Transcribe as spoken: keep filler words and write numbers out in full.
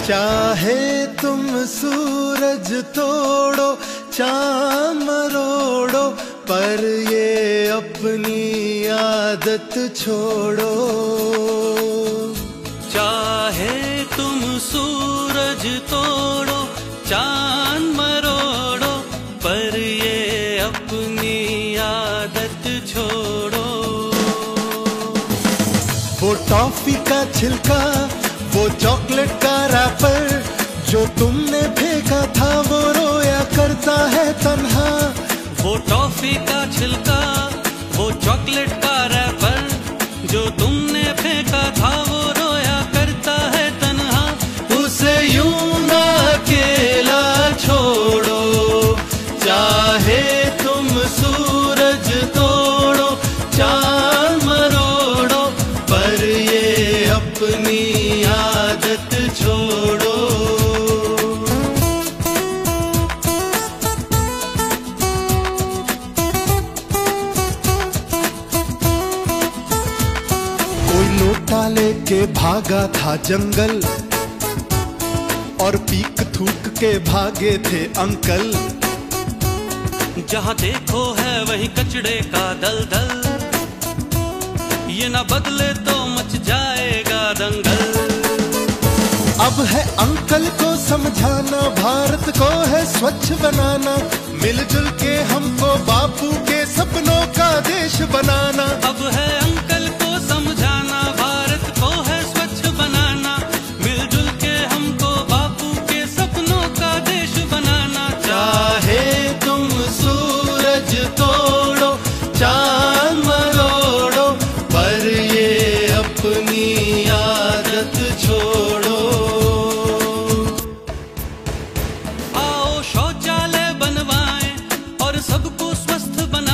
चाहे तुम सूरज तोड़ो चांद मरोड़ो, पर ये अपनी आदत छोड़ो। चाहे तुम सूरज तोड़ो चांद मरोड़ो, पर ये अपनी आदत छोड़ो। वो टॉफी का छिलका, वो चॉकलेट का रैपर, जो तुमने फेंका था वो रोया करता है तन्हा। वो टॉफी का छिलका, वो चॉकलेट का रैपर, जो तुमने फेंका था वो रोया करता है तन्हा। उसे यूं ना अकेला छोड़ो, चाहे तुम सूरज तोड़ो चांद मरोड़ो, पर ये अपनी आदत छोड़ो। कोई लोटा लेके भागा था जंगल, और पीक थूक के भागे थे अंकल। जहाँ देखो है वही कचड़े का दलदल, ये ना बदले तो मच जाएगा दंगल। अब है अंकल को समझाना, भारत को है स्वच्छ बनाना, मिलजुल के हमको बापू के सपनों का देश बनाना। अब है अंकल को समझाना, भारत को है स्वच्छ बनाना, मिलजुल के हमको बापू के सपनों का देश बनाना। चाहे तुम सूरज तोड़ो चांद मरोड़ो, पर ये अपनी आदत छोड़ो। आओ शौचालय बनवाएं और सबको स्वस्थ बनाएं।